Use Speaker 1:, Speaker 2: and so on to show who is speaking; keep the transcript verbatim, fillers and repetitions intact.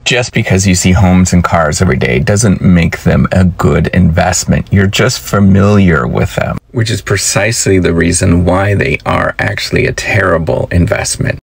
Speaker 1: Just because you see homes and cars every day doesn't make them a good investment. You're just familiar with them, which is precisely the reason why they are actually a terrible investment.